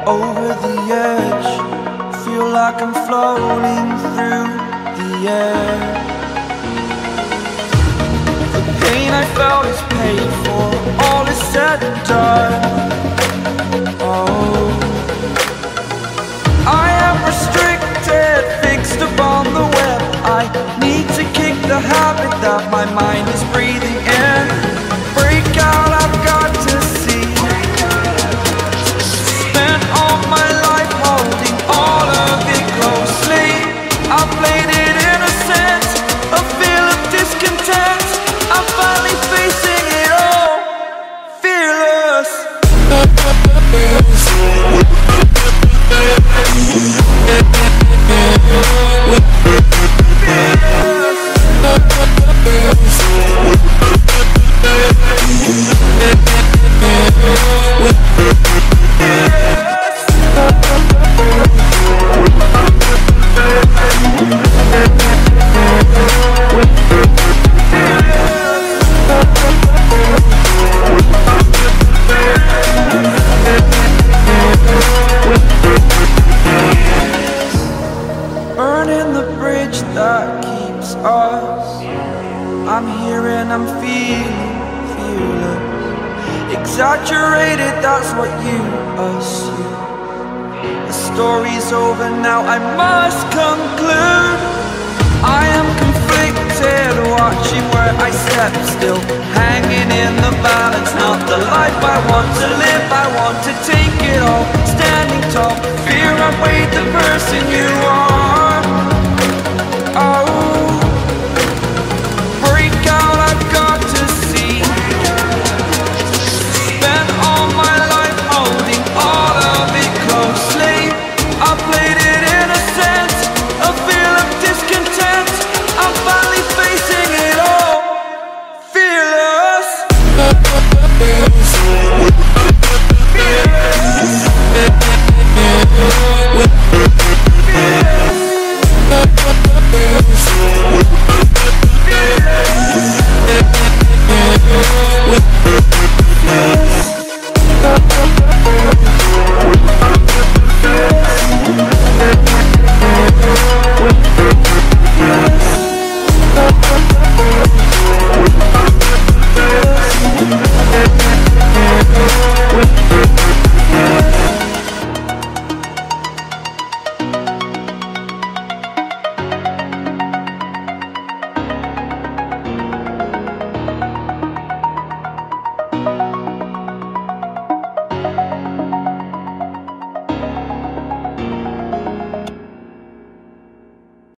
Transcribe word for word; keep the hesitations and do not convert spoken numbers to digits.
over the edge. Feel like I'm floating through the air. The pain I felt is paid for, all is said and done. Oh, I am restricted, fixed upon the web. I need to kick the habit that my mind is breathing in. Break out, I've got to see. Spent all my life holding all of it closely. I played it innocent, a feel of discontent. I'm finally facing it all, fearless. Burning the bridge that keeps us. I'm here and I'm feeling fearless. Exaggerated, that's what you assume. The story's over now, I must conclude. I am conflicted, watching where I step still, hanging in the balance. Not the life I want to live, I want to take it all. Standing tall, fear I weighed the person you are.